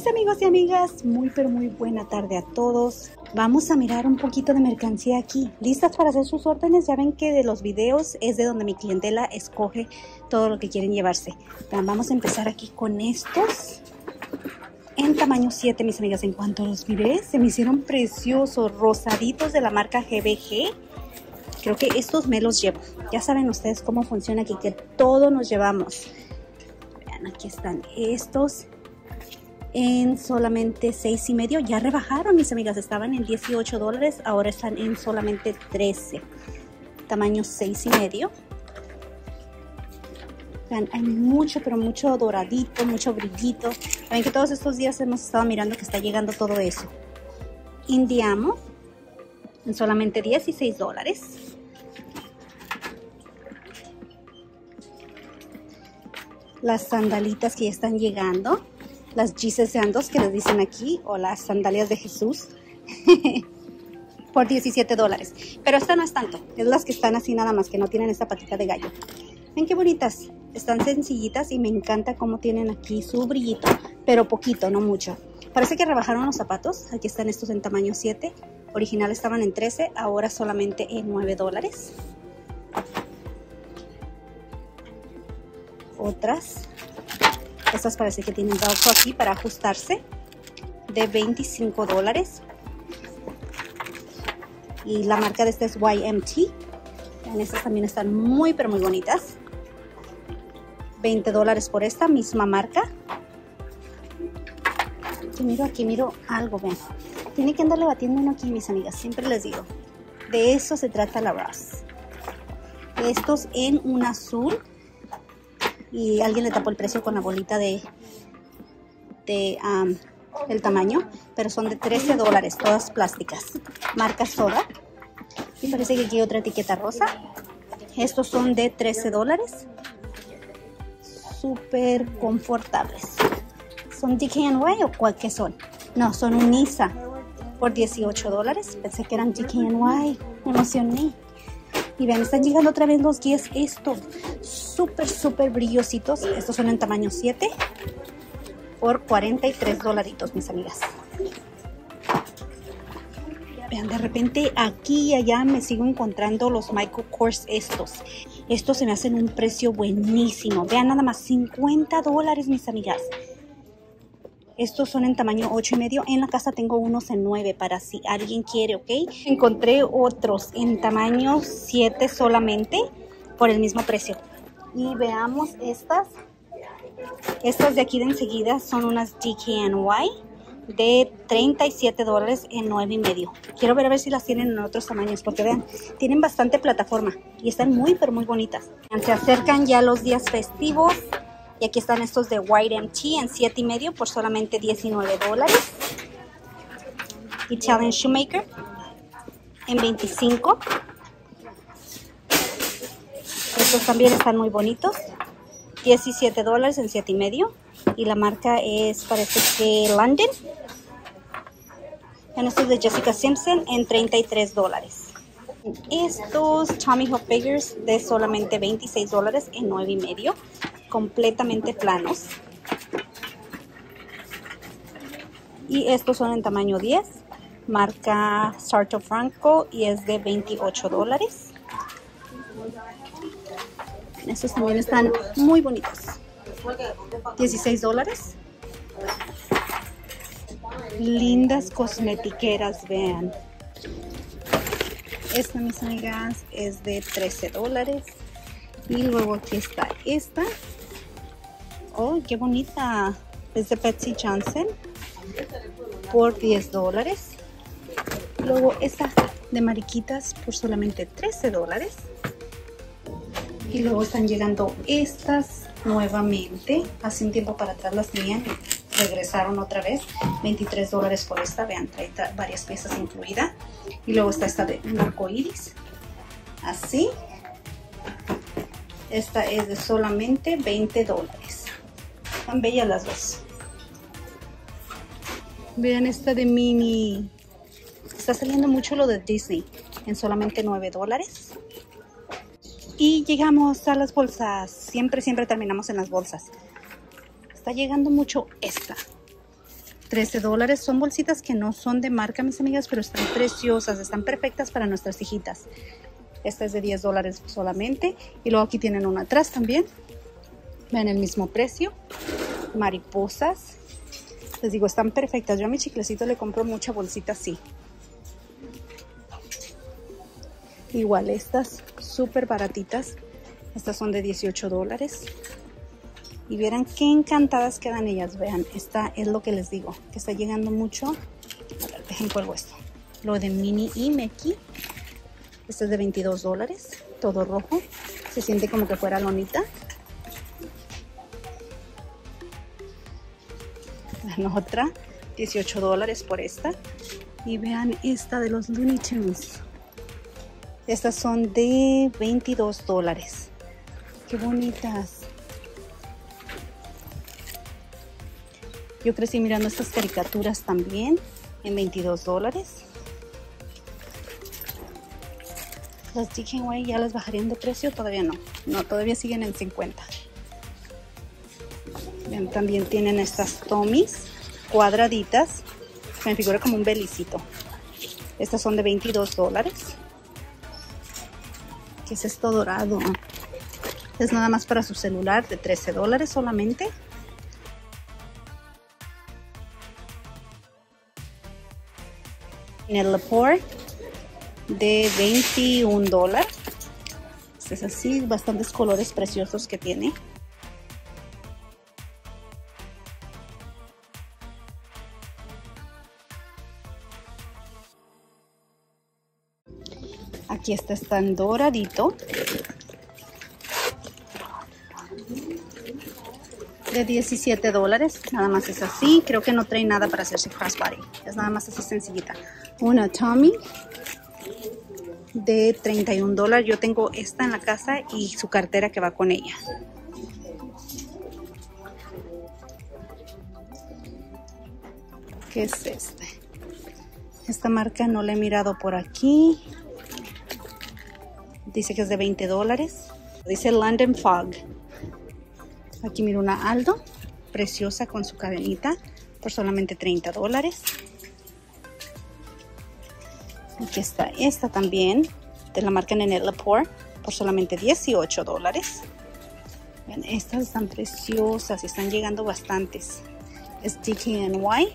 Mis amigos y amigas, muy pero muy buena tarde a todos. Vamos a mirar un poquito de mercancía aquí. ¿Listas para hacer sus órdenes? Ya ven que de los videos es de donde mi clientela escoge todo lo que quieren llevarse. Vamos a empezar aquí con estos. En tamaño 7, mis amigas. En cuanto los miré, se me hicieron preciosos, rosaditos de la marca GBG. Creo que estos me los llevo. Ya saben ustedes cómo funciona aquí, que todo nos llevamos. Vean, aquí están estos. En solamente $6.50. Ya rebajaron, mis amigas. Estaban en $18. Ahora están en solamente $13. Tamaño 6.50. Vean, hay mucho, pero mucho doradito, mucho brillito. Ven que todos estos días hemos estado mirando que está llegando todo eso. Indiamo en solamente $16. Las sandalitas que ya están llegando. Las Jesus Sandals que les dicen aquí, o las sandalias de Jesús, por $17. Pero esta no es tanto, es las que están así nada más, que no tienen esta patita de gallo. Ven qué bonitas, están sencillitas y me encanta cómo tienen aquí su brillito, pero poquito, no mucho. Parece que rebajaron los zapatos. Aquí están estos en tamaño 7, original estaban en 13, ahora solamente en $9. Otras. Estas parece que tienen velcro aquí para ajustarse, de $25. Y la marca de esta es YMT. Vean, estas también están muy pero muy bonitas. $20 por esta misma marca. Aquí miro algo, ven. Tiene que andarle batiendo uno aquí, mis amigas. Siempre les digo. De eso se trata la Ross. Estos en un azul. Y alguien le tapó el precio con la bolita de el tamaño, pero son de $13, todas plásticas, marca Soda. Y parece que aquí hay otra etiqueta rosa. Estos son de $13, súper confortables. ¿Son DKNY o cuál que son? No, son un Nisa por $18. Pensé que eran DKNY, me emocioné. Y vean, están llegando otra vez los guías estos. Súper brillositos. Estos son en tamaño 7 por $43, mis amigas. Vean, de repente aquí y allá me sigo encontrando los Michael Kors estos. Estos se me hacen un precio buenísimo. Vean, nada más $50, mis amigas. Estos son en tamaño 8.5. En la casa tengo unos en 9 para si alguien quiere, ¿ok? Encontré otros en tamaño 7 solamente por el mismo precio. Y veamos estas. Estas de aquí de enseguida son unas DKNY de $37 en 9.5. Quiero ver a ver si las tienen en otros tamaños porque vean, tienen bastante plataforma y están muy pero muy bonitas. Se acercan ya los días festivos. Y aquí están estos de YMT en 7.5 por solamente $19. Italian Shoemaker en 25. Estos también están muy bonitos. $17 en 7.5. Y la marca es, parece que London. En estos de Jessica Simpson en $33. Estos Tommy Hilfigers de solamente $26 en 9.5. Completamente planos. Y estos son en tamaño 10, marca Sarto Franco, y es de $28. Estos también están muy bonitos. $16. Lindas cosmetiqueras, vean. Esta, mis amigas, es de $13. Y luego aquí está esta. Oh, qué bonita. Es de Betsy Johnson por $10. Luego esta de mariquitas por solamente $13. Y luego están llegando estas nuevamente. Hace un tiempo para atrás las tenían y regresaron otra vez. $23 por esta. Vean, trae varias piezas incluidas. Y luego está esta de un arco iris. Así. Esta es de solamente $20. Están bellas las dos. Vean esta de Minnie. Está saliendo mucho lo de Disney. En solamente $9. Y llegamos a las bolsas. Siempre terminamos en las bolsas. Está llegando mucho esta. $13. Son bolsitas que no son de marca, mis amigas, pero están preciosas, están perfectas para nuestras hijitas. Esta es de $10 solamente. Y luego aquí tienen una atrás también. Vean el mismo precio. Mariposas. Les digo, están perfectas. Yo a mi chiclecito le compro mucha bolsita así. Igual estas, súper baratitas. Estas son de $18. Y verán qué encantadas quedan ellas. Vean, esta es lo que les digo, que está llegando mucho. A ver, dejen cuelgo esto. Lo de Minnie y Mickey. Este es de $22. Todo rojo. Se siente como que fuera lonita. La otra, $18 por esta. Y vean esta de los Looney Tunes. Estas son de $22. Qué bonitas. Yo crecí mirando estas caricaturas también en $22. Las DKNY ya las bajarían de precio, todavía no. No, todavía siguen en 50. Vean, también tienen estas Tommys cuadraditas. Me figura como un belicito. Estas son de $22. ¿Qué es esto dorado? Es nada más para su celular, de $13 solamente. En el Lepore de $21. Este es así, bastantes colores preciosos que tiene. Aquí está en doradito. De $17. Nada más es así. Creo que no trae nada para hacerse crossbody. Es nada más así sencillita. Una Tommy de $31. Yo tengo esta en la casa y su cartera que va con ella. ¿Qué es este? Esta marca no la he mirado por aquí. Dice que es de $20. Dice London Fog. Aquí miro una Aldo. Preciosa con su cadenita. Por solamente $30. Aquí está esta también. De la marca Nenette Lepore. Por solamente $18. Vean, estas están preciosas. Y están llegando bastantes. Es DKNY.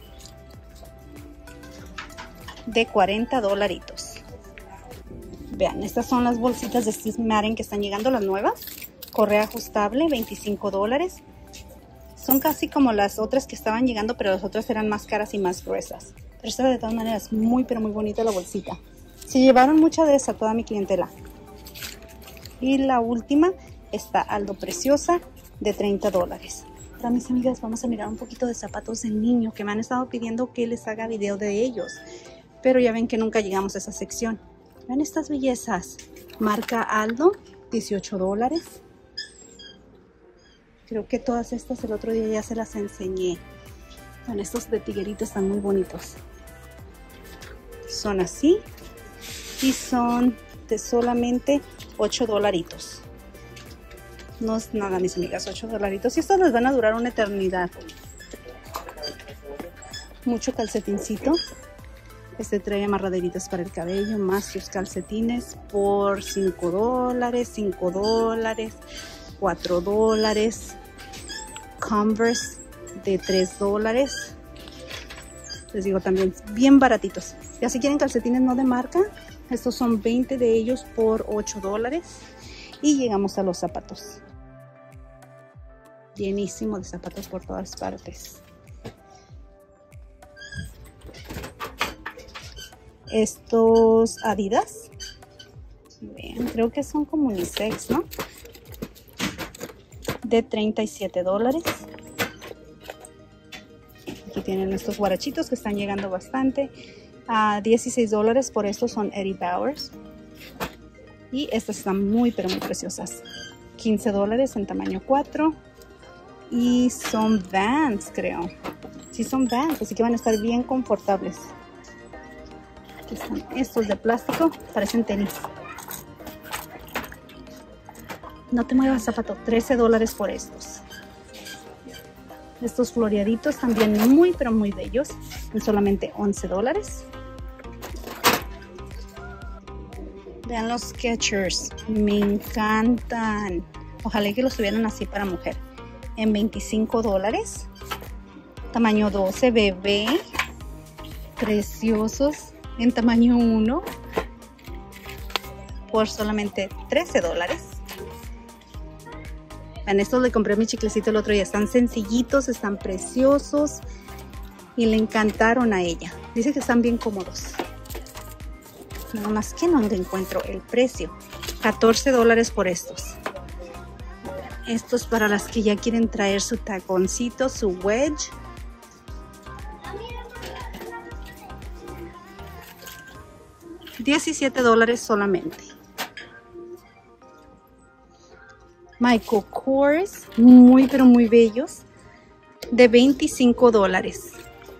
De $40. Vean, estas son las bolsitas de Steve Madden que están llegando, las nuevas. Correa ajustable, $25. Son casi como las otras que estaban llegando, pero las otras eran más caras y más gruesas. Pero esta de todas maneras muy, pero muy bonita la bolsita. Se llevaron mucha de esa toda mi clientela. Y la última, esta Aldo preciosa de $30. Ahora, mis amigas, vamos a mirar un poquito de zapatos de niño que me han estado pidiendo que les haga video de ellos. Pero ya ven que nunca llegamos a esa sección. Vean estas bellezas. Marca Aldo, $18. Creo que todas estas el otro día ya se las enseñé. Vean, estos de tiguerito están muy bonitos. Son así. Y son de solamente $8. No es nada, mis amigas, $8. Y estos les van a durar una eternidad. Mucho calcetincito. Este trae amarraderitas para el cabello, más sus calcetines por $5, $5, $4. Converse de $3. Les digo también, bien baratitos. Ya si quieren calcetines no de marca, estos son 20 de ellos por $8. Y llegamos a los zapatos. Llenísimo de zapatos por todas partes. Estos Adidas, vean, creo que son como unisex, ¿no? De $37. Aquí tienen estos guarachitos que están llegando bastante. A $16 por estos son Eddie Bauers. Y estas están muy, pero muy preciosas. $15 en tamaño 4. Y son Vans, creo. Sí, son Vans, así que van a estar bien confortables. Aquí están estos de plástico, parecen tenis. No te muevas, zapato, $13 por estos. Estos floreaditos también muy pero muy bellos, en solamente $11. Vean los Skechers, me encantan. Ojalá que los tuvieran así para mujer. En $25. Tamaño 12, bebé. Preciosos. En tamaño 1. Por solamente $13. Vean, estos le compré a mi chiclecito el otro día. Están sencillitos, están preciosos. Y le encantaron a ella. Dice que están bien cómodos. Nada más que no encuentro el precio. $14 por estos. Estos para las que ya quieren traer su taconcito, su wedge. $17 solamente. Michael Kors, muy pero muy bellos, de $25.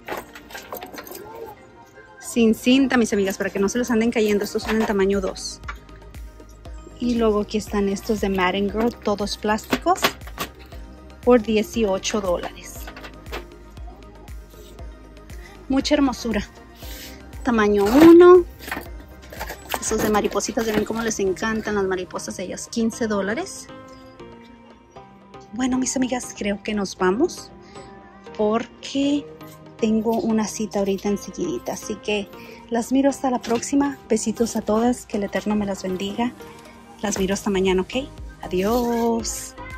Sin cinta, mis amigas, para que no se los anden cayendo. Estos son en tamaño 2. Y luego aquí están estos de Madden Girl, todos plásticos, por $18. Mucha hermosura. Tamaño 1. Esos de maripositas, ven cómo les encantan las mariposas a ellas. $15. Bueno, mis amigas, creo que nos vamos porque tengo una cita ahorita enseguidita. Así que las miro hasta la próxima. Besitos a todas. Que el Eterno me las bendiga. Las miro hasta mañana, ¿ok? Adiós.